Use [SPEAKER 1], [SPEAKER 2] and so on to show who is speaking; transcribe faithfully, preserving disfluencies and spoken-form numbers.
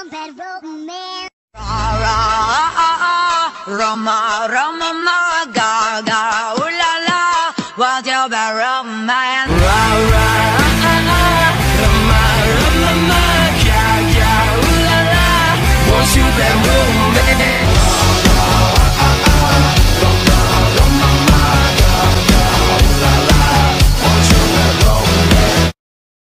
[SPEAKER 1] bad romance.
[SPEAKER 2] Roma, Roma, ma, ga, ga, ooh la la, what's your bad romance? Ra, ra, ah, ah, ah, Roma, Roma, ma, ga, ga, ooh la la, what's your bad romance?